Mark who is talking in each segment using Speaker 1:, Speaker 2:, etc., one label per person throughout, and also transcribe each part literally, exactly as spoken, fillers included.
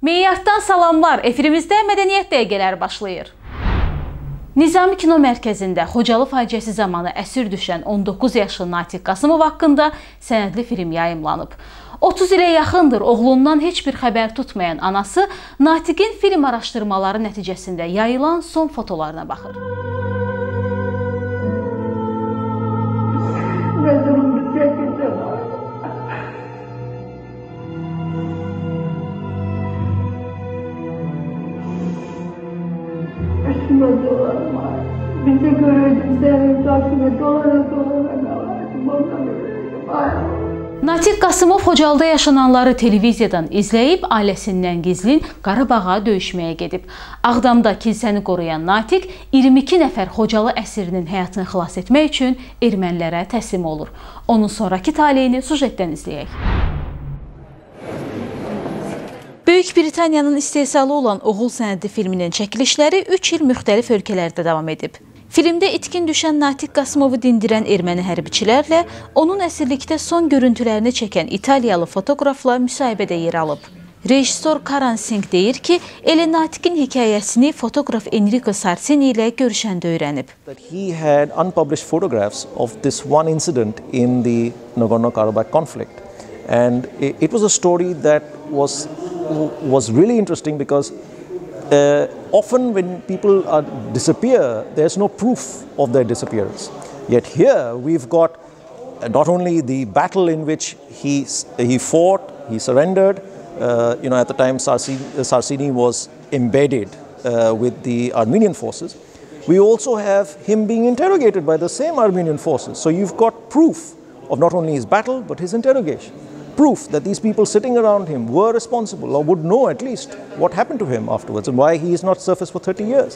Speaker 1: Meyyarddan salamlar, efirimizdə mədəniyyət dəqiqələri başlayır. Nizami Kino Mərkəzində Xocalı faciəsi zamanı əsir düşən on doqquz yaşlı Natiq Qasımov haqqında sənədli film yayımlanıb. otuz ilə yaxındır oğlundan heç bir xəbər tutmayan anası Natiqin film araşdırmaları nəticəsində yayılan son fotolarına baxır.
Speaker 2: Bizi görürdüm, seni takip dolana dolana
Speaker 1: Natiq Qasımov Xocalıda yaşananları televiziyadan izləyib, ailəsindən gizlin Qarabağa döyüşməyə gedib. Ağdamda kilsəni qoruyan Natiq iyirmi iki nəfər Xocalı əsirinin həyatını xilas etmək üçün ermənilərə təslim olur. Onun sonraki taleyini sujetdən izləyək. Böyük Britaniyanın istehsalı olan Oğul sənədli filminin çəkilişləri üç il müxtəlif ölkələrdə davam edib. Filmdə itkin düşən Natiq Qasımovu dindirən erməni hərbiçilərlə onun əsirlikdə son görüntülərini çəkən İtaliyalı fotoqrafla müsahibədə yer alıb. Rejissor Karan Singh deyir ki, elə Natiqin hekayəsini fotoqraf Enrico Sarsini ilə görüşəndə öyrənib.
Speaker 3: He had unpublished photographs of this one incident in the Nagorno-Karabakh conflict, and it was a story that was was really interesting because uh, often when people are, disappear, there's no proof of their disappearance. Yet here we've got not only the battle in which he he fought, he surrendered. Uh, you know, at the time Sarsini, Sarsini was embedded uh, with the Armenian forces. We also have him being interrogated by the same Armenian forces. So you've got proof of not only his battle but his interrogation. Proof that these people sitting around him were responsible or would know at least what happened to him afterwards and why he is not surfaced for thirty years.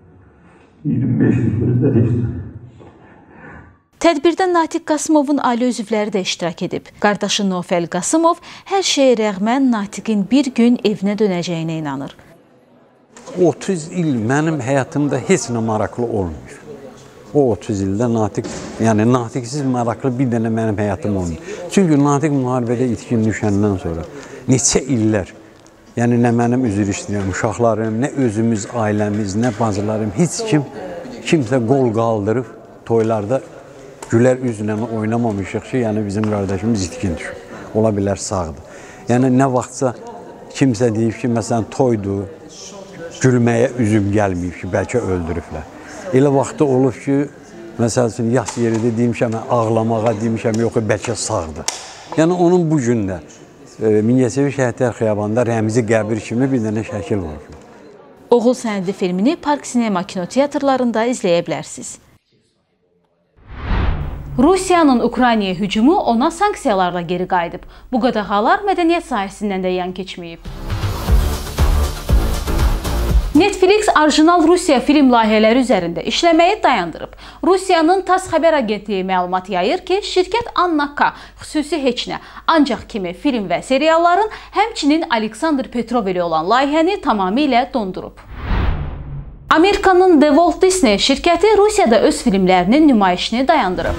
Speaker 1: Tədbirdə Natiq Qasımovun ailə üzvləri də iştirak edib. Qardaşı Nofel Qasımov hər şeyə rəğmən Natiqin bir gün evinə dönəcəyinə inanır.
Speaker 4: otuz il mənim həyatımda heç nə maraqlı olmuyor. O otuz ildə Natiq, yəni Natiqsiz maraqlı bir dənə mənim həyatım olmuyor. Çünki Natiq müharibədə itkin düşəndən sonra neçə illər, yəni nə mənim üzr istəyirəm, uşaqlarım, nə özümüz, ailəmiz, nə bacılarım, heç kim, kimsə qol qaldırıb toylarda gülər üzlə oynamamışıq ki, yəni bizim qardaşımız itkin düşür. Ola bilər sağdır. Yəni nə vaxtsa kimsə deyib ki, məsələn toydur, gülməyə üzüm gəlməyib ki, bəlkə öldürüblər. Elə vaxtda olub ki, məsəl üçün, yas yerində demişəm, ağlamağa demişəm, yox, bəlkə sağdır. Yəni, onun bu gündə Mingəçevir Şəhidlər Xiyabanında rəmzi qəbir kimi bir dənə şəkil var.
Speaker 1: Oğul sənədli filmini Park Sinema kinoteatrlarında izləyə bilərsiniz. Rusiyanın Ukraynaya hücumu ona sanksiyalarla geri qayıdıb. Bu qadağalar mədəniyyət sahəsindən də yan keçməyib. Netflix orijinal Rusiya film layihələri üzərində işləməyi dayandırıb. Rusiyanın TASS xəbər agentliyi məlumat yayır ki, şirkət Anna K xüsusi heç nə, ancaq kimi film və serialların, həmçinin Aleksandr Petrov ilə olan layihəni tamamilə dondurub. Amerikanın The Walt Disney şirkəti Rusiyada öz filmlərinin nümayişini dayandırıb.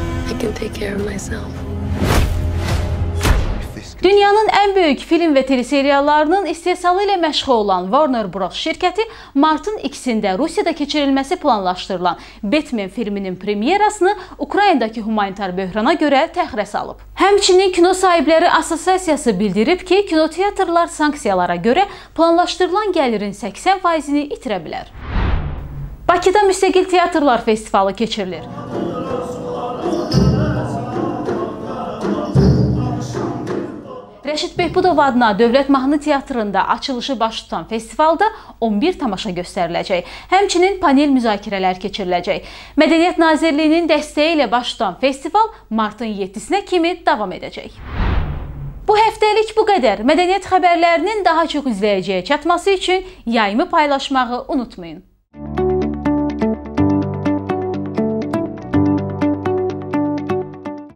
Speaker 1: Dünyanın ən böyük film və teleseriallarının istehsalı ilə məşğul olan Warner Bros. Şirkəti martın ikisində Rusiyada keçirilməsi planlaşdırılan Batman filminin premyerasını Ukraynadakı humanitar böhrana görə təxirə salıb. Həmçinin Kino Sahibləri Assosiasiyası bildirib ki, kinoteatrlar sanksiyalara görə planlaşdırılan gəlirin səksən faizini itirə bilər. Bakıda Müstəqil Teatrlar Festivalı keçirilir. Rəşid Behbudov adına Dövlət Mahnı Teatrında açılışı baş tutan festivalda on bir tamaşa göstəriləcək. Həmçinin panel müzakirələr keçiriləcək. Mədəniyyət Nazirliyinin dəstəyi ilə baş tutan festival martın yeddisinə kimi davam edəcək. Bu həftəlik bu qədər. Mədəniyyət xəbərlərinin daha çox izləyiciyə çatması üçün yayımı paylaşmağı unutmayın.